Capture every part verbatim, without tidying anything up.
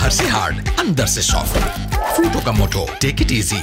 बाहर से हार्ड, अंदर से सॉफ्ट। फ्रूटो का मोटो, टेक इट इजी।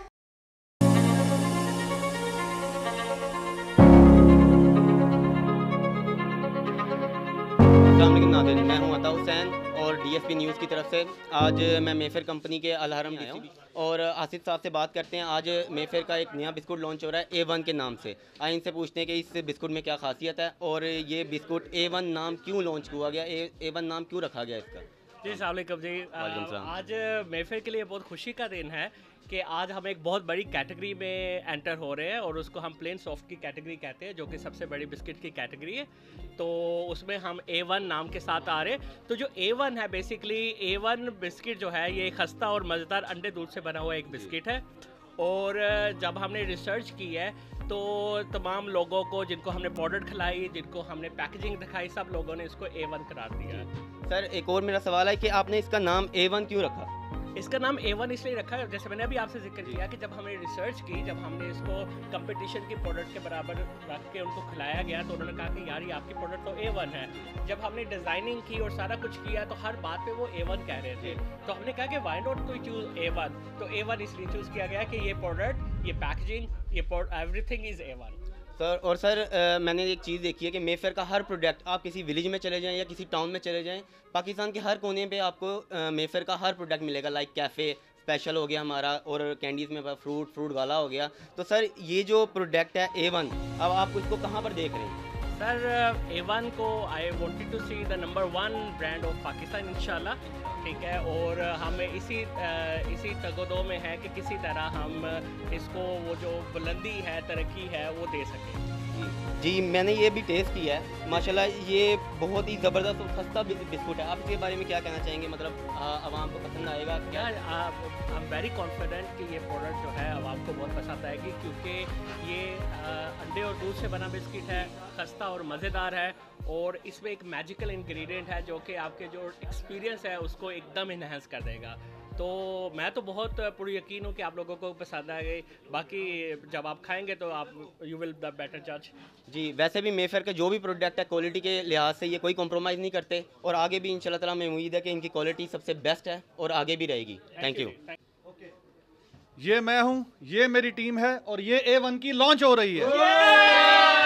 मैं हूं अता हुसैन और डीएसपी न्यूज़ की तरफ से आज मैं मेफेयर कंपनी के अल हरम आया हूं और आसिफ साहब से बात करते हैं। आज मेफेयर का एक नया बिस्कुट लॉन्च हो रहा है ए वन के नाम से। आइए इनसे पूछते हैं कि इस बिस्कुट में क्या खासियत है और ये बिस्कुट ए वन नाम क्यों लॉन्च हुआ गया, ए वन नाम क्यों रखा गया इसका। जी अस्सलाम वालेकुम जी। आज मेफेयर के लिए बहुत खुशी का दिन है कि आज हम एक बहुत बड़ी कैटेगरी में एंटर हो रहे हैं और उसको हम प्लेन सॉफ्ट की कैटेगरी कहते हैं, जो कि सबसे बड़ी बिस्किट की कैटेगरी है। तो उसमें हम ए वन नाम के साथ आ रहे हैं। तो जो ए वन है बेसिकली ए वन बिस्किट जो है ये खस्ता और मज़ेदार अंडे दूध से बना हुआ एक बिस्किट है। और जब हमने रिसर्च की है तो तमाम लोगों को जिनको हमने प्रोडक्ट खिलाई, जिनको हमने पैकेजिंग दिखाई, सब लोगों ने इसको ए वन करार दिया है। सर एक और मेरा सवाल है कि आपने इसका नाम ए वन क्यों रखा। इसका नाम ए वन इसलिए रखा है, जैसे मैंने अभी आपसे जिक्र किया कि जब हमने रिसर्च की, जब हमने इसको कंपटीशन की प्रोडक्ट के बराबर रख के उनको खिलाया गया तो उन्होंने कहा कि यार ये आपकी प्रोडक्ट तो ए वन है। जब हमने डिज़ाइनिंग की और सारा कुछ किया तो हर बात पे वो ए वन कह रहे थे, तो हमने कहा कि why not to choose A one. तो ए वन इसलिए चूज़ किया गया कि ये प्रोडक्ट, ये पैकेजिंग, ये everything is A one. Sir और सर आ, मैंने एक चीज़ देखी है कि मेफेयर का हर प्रोडक्ट आप किसी विलेज में चले जाएं या किसी टाउन में चले जाएं, पाकिस्तान के हर कोने पे आपको मेफेयर का हर प्रोडक्ट मिलेगा। लाइक कैफ़े स्पेशल हो गया हमारा और कैंडीज़ में फ्रूट फ्रूट वाला हो गया। तो सर ये जो प्रोडक्ट है ए वन, अब आप इसको कहाँ पर देख रहे हैं। सर ए वन को I wanted to see the number one brand of Pakistan इंशाल्लाह, ठीक है। और हम इसी इसी तगदो में है कि किसी तरह हम इसको वो जो बुलंदी है, तरक्की है, वो दे सकें। जी मैंने ये भी टेस्ट किया है, माशाल्लाह ये बहुत ही ज़बरदस्त और सस्ता बिस्कुट है। आप इसके बारे में क्या कहना चाहेंगे, मतलब आवाम को पसंद आएगा क्या। आई एम वेरी कॉन्फिडेंट कि ये प्रोडक्ट जो है आवाम को बहुत पसंद आएगी, क्योंकि ये अंडे और दूध से बना बिस्किट है, खस्ता और मज़ेदार है और इसमें एक मैजिकल इंग्रेडिएंट है जो कि आपके जो एक्सपीरियंस है उसको एकदम इन्हेंस कर देगा। तो मैं तो बहुत पूरी यकीन हूँ कि आप लोगों को पसंद आएगी। बाकी जब आप खाएंगे तो आप यू विल द बेटर जज। जी वैसे भी मेफेयर के जो भी प्रोडक्ट है क्वालिटी के लिहाज से ये कोई कॉम्प्रोमाइज़ नहीं करते और आगे भी इंशाल्लाह ताला मैं उम्मीद है कि इनकी क्वालिटी सबसे बेस्ट है और आगे भी रहेगी। Thank you. ये मैं हूँ, ये मेरी टीम है और ये ए वन की लॉन्च हो रही है।